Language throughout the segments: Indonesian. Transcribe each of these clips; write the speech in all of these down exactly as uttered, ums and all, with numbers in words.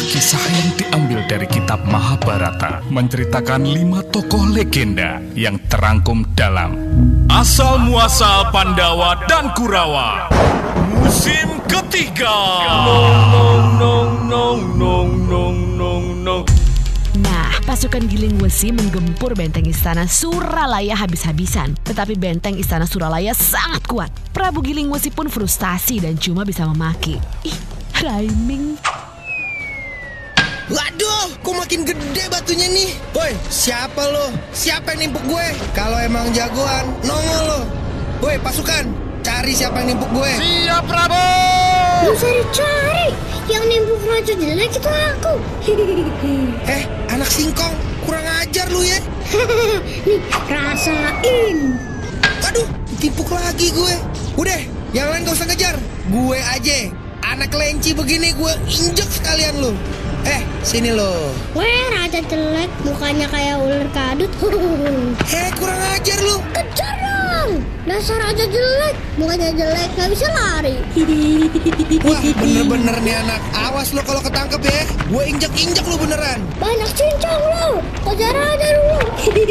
Kisah yang diambil dari kitab Mahabharata menceritakan lima tokoh legenda yang terangkum dalam Asal Muasal Pandawa dan Kurawa musim ketiga. Nong nong nong nong nong nong nong. Nah, pasukan Giling Wesi menggempur benteng istana Suralaya habis-habisan. Tetapi benteng istana Suralaya sangat kuat. Prabu Giling Wesi pun frustasi dan cuma bisa memaki. Ih, rhyming. Waduh, kok makin gede batunya nih? Woi, siapa lo? Siapa yang nimpuk gue? Kalau emang jagoan, nongol lo. Woi, pasukan, cari siapa yang nimpuk gue. Siap, Prabu! Lu cari-cari, yang nimpuk raja jelek itu aku. Eh, anak singkong, kurang ajar lu ya. Nih, rasain. Aduh, ditimpuk lagi gue. Udah, yang lain gak usah ngejar. Gue aja, anak kelinci begini gue injek sekalian lu. Eh, sini lo. Weh, raja jelek, mukanya kayak ular kadut. Hei, kurang ajar lu. Kejar dong. Dasar raja jelek, mukanya jelek, gak bisa lari. Wah, bener-bener nih anak. Awas lo kalau ketangkep ya. Gue injek-injek lu beneran. Banyak cincang lo. Kejar aja dulu.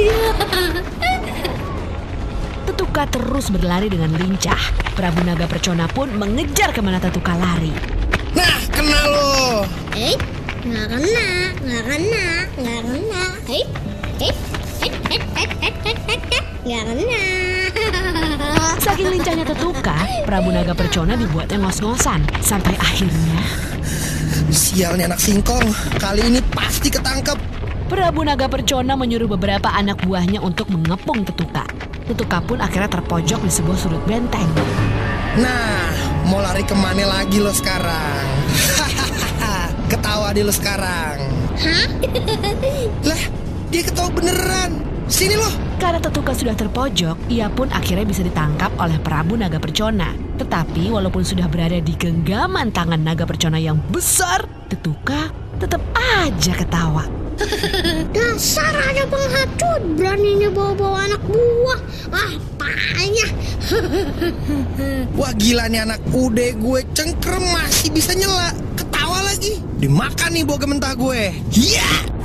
Tetuka terus berlari dengan lincah. Prabu Naga Percona pun mengejar kemana Tetuka lari. Nah, kena lo. Eh, nggak kena, nggak kena, nggak kena. Eh, eh, eh, eh, eh, eh, eh, eh, eh, nggak kena. Saking lincahnya Tetuka, Prabu Naga Percona dibuatnya ngos-ngosan. Sampai akhirnya Sialnya anak singkong, kali ini pasti ketangkep. Prabu Naga Percona menyuruh beberapa anak buahnya untuk mengepung Tetuka. Tetuka pun akhirnya terpojok di sebuah sudut benteng. Nah, mau lari kemana lagi lo sekarang? Ketawa di lo sekarang. Hah? Lah, dia ketawa beneran. Sini lo. Karena Tetuka sudah terpojok, ia pun akhirnya bisa ditangkap oleh Prabu Naga Percona. Tetapi walaupun sudah berada di genggaman tangan Naga Percona yang besar, Tetuka tetap aja ketawa. Dasar ada penghacut, beraninya bawa-bawa anak buah. Ah, payah. Wah, gila nih anak. Udah gue cengkrem masih bisa nyela. Ketawa lagi. Dimakan nih boga mentah gue. Iya.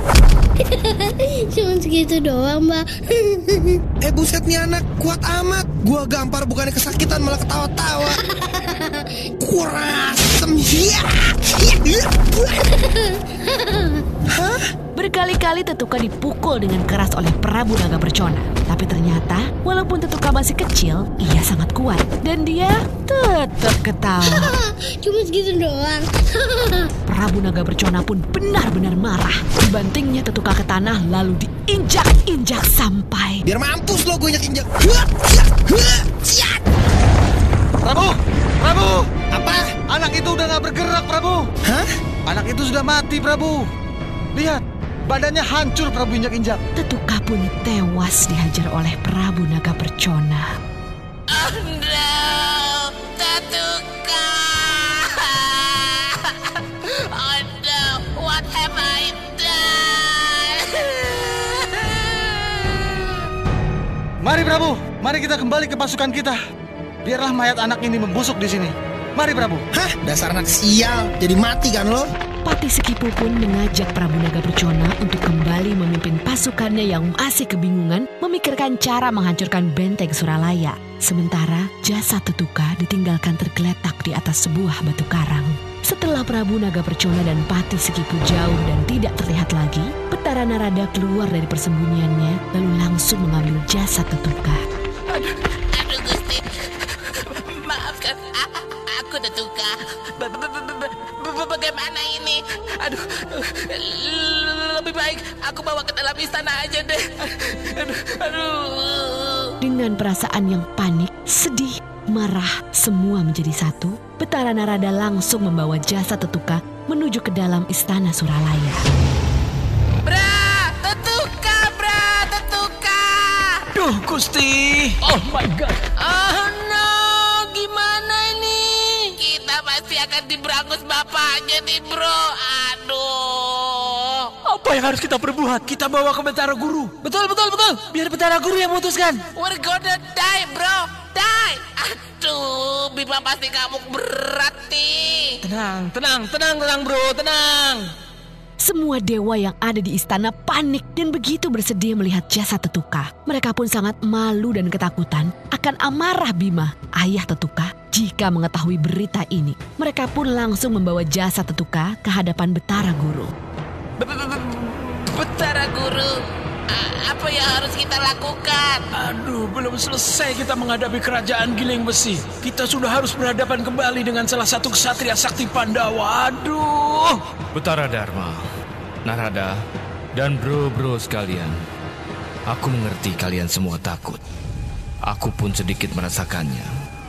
Cuma segitu doang, Mbak. Eh, buset nih anak. Kuat amat. Gue gampar bukannya kesakitan malah ketawa-tawa. Kurang asem. Iya. Iya. Hah? Berkali-kali Tetuka dipukul dengan keras oleh Prabu Naga Percona. Tapi ternyata, walaupun Tetuka masih kecil, ia sangat kuat. Dan dia tetap ketawa. Cuma segitu doang. Prabu Naga Percona pun benar-benar marah. Dibantingnya Tetuka ke tanah lalu diinjak-injak sampai... Biar mampus lo gue injak-injak. Prabu! Prabu! Apa? Anak itu udah gak bergerak, Prabu. Hah? Anak itu sudah mati, Prabu. Lihat, badannya hancur, Prabu injak-injak. Tetuka pun tewas dihajar oleh Prabu Naga Percona. Oh no, Tetuka! Oh no, what have I done? Mari, Prabu. Mari kita kembali ke pasukan kita. Biarlah mayat anak ini membusuk di sini. Mari, Prabu. Hah? Dasar anak sial. Jadi mati kan lo? Pati Sekipu pun mengajak Prabu Naga Percona untuk kembali memimpin pasukannya yang masih kebingungan memikirkan cara menghancurkan benteng Suralaya. Sementara jasad Tetuka ditinggalkan tergeletak di atas sebuah batu karang. Setelah Prabu Naga Percona dan Pati Sekipu jauh dan tidak terlihat lagi, Betara Narada keluar dari persembunyiannya lalu langsung mengambil jasad Tetuka. Aduh, aduh Gusti, maafkan a- aku Tetuka. Ba- ba- ba- ba- ba- Bagaimana ini? Aduh, lebih baik aku bawa ke dalam istana aja deh. Aduh, aduh. Dengan perasaan yang panik, sedih, marah, semua menjadi satu, Betara Narada langsung membawa jasad Tetuka menuju ke dalam istana Suralaya. Bra, Tetuka, Bra, Tetuka. Duh, Gusti. Oh my God. Oh no, gimana ini? Kita pasti akan diberangus bapaknya nih, bro. Aduh. Apa yang harus kita perbuat? Kita bawa ke Betara Guru. Betul, betul, betul. Biar Betara Guru yang memutuskan. We're gonna die, bro. Die. Aduh, Bima pasti ngamuk berat nih. Tenang, tenang, tenang, tenang, bro, tenang. Semua dewa yang ada di istana panik dan begitu bersedih melihat jasad Tetuka. Mereka pun sangat malu dan ketakutan akan amarah Bima, ayah Tetuka, jika mengetahui berita ini. Mereka pun langsung membawa jasad Tetuka ke hadapan Betara Guru. Betara Guru, apa yang harus kita lakukan? Aduh, belum selesai kita menghadapi kerajaan Giling Besi. Kita sudah harus berhadapan kembali dengan salah satu ksatria sakti Pandawa. Aduh. Betara Dharma, Narada, dan bro-bro sekalian. Aku mengerti kalian semua takut. Aku pun sedikit merasakannya.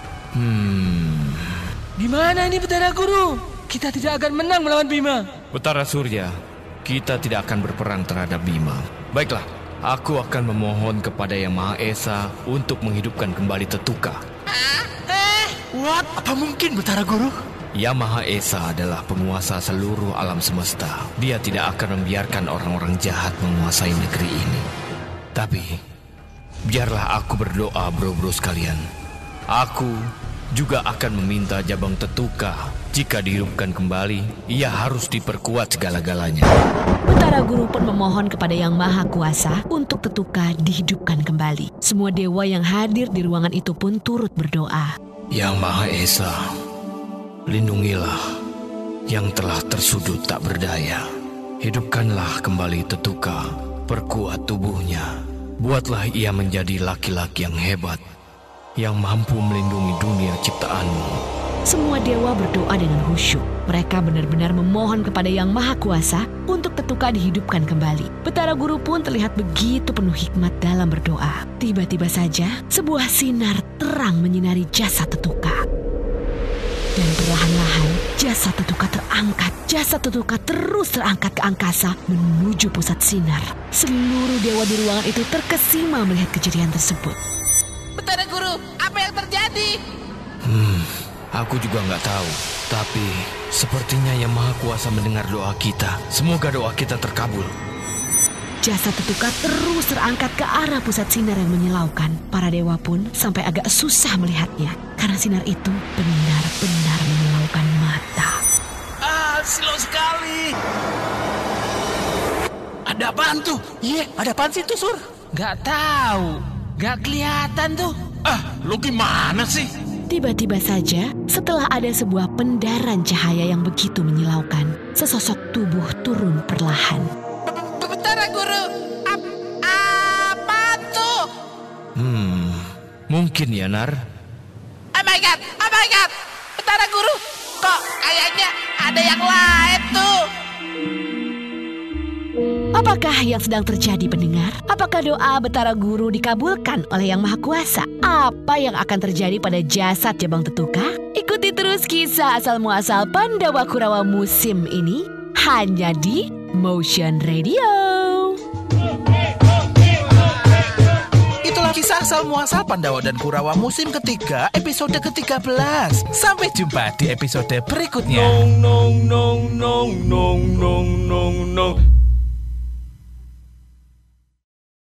Hmm. Gimana ini Betara Guru? Kita tidak akan menang melawan Bima. Betara Surya, kita tidak akan berperang terhadap Bima. Baiklah, aku akan memohon kepada Yang Maha Esa untuk menghidupkan kembali Tetuka. Eh, what? Apa mungkin Betara Guru? Yang Maha Esa adalah penguasa seluruh alam semesta. Dia tidak akan membiarkan orang-orang jahat menguasai negeri ini. Tapi, biarlah aku berdoa bro-bro sekalian. Aku juga akan meminta Jabang Tetuka. Jika dihidupkan kembali, ia harus diperkuat segala-galanya. Betara Guru pun memohon kepada Yang Maha Kuasa untuk Tetuka dihidupkan kembali. Semua dewa yang hadir di ruangan itu pun turut berdoa. Yang Maha Esa, lindungilah yang telah tersudut tak berdaya. Hidupkanlah kembali Tetuka, perkuat tubuhnya. Buatlah ia menjadi laki-laki yang hebat, yang mampu melindungi dunia ciptaanmu. Semua dewa berdoa dengan khusyuk. Mereka benar-benar memohon kepada Yang Maha Kuasa untuk Tetuka dihidupkan kembali. Betara Guru pun terlihat begitu penuh hikmat dalam berdoa. Tiba-tiba saja, sebuah sinar terang menyinari jasad Tetuka. Dan perlahan-lahan, jasad Tetuka terangkat. Jasad Tetuka terus terangkat ke angkasa menuju pusat sinar. Seluruh dewa di ruangan itu terkesima melihat kejadian tersebut. Betara Guru, apa yang terjadi? Hmm, aku juga nggak tahu. Tapi sepertinya Yang Maha Kuasa mendengar doa kita. Semoga doa kita terkabul. Jasad Tetuka terus terangkat ke arah pusat sinar yang menyilaukan. Para dewa pun sampai agak susah melihatnya, karena sinar itu benar-benar menyilaukan mata. Ah, silau sekali. Ada apaan tuh? Iya, ada apaan sih tuh, Sur? Gak tahu. Gak kelihatan tuh. Ah, lu gimana sih? Tiba-tiba saja, setelah ada sebuah pendaran cahaya yang begitu menyilaukan, sesosok tubuh turun perlahan. Betara Guru, ap- apa tuh? Hmm, mungkin ya, Nar. Oh my god, oh my god. Betara Guru, kok kayaknya ada yang lain tuh. Apakah yang sedang terjadi pendengar? Apakah doa Betara Guru dikabulkan oleh Yang Maha Kuasa? Apa yang akan terjadi pada jasad Jabang Tetuka? Ikuti terus kisah asal-muasal Pandawa Kurawa musim ini hanya di Motion Radio. Itulah kisah asal-muasal Pandawa dan Kurawa musim ketiga episode ketiga belas. Sampai jumpa di episode berikutnya. Nong nong nong nong nong nong nong nong.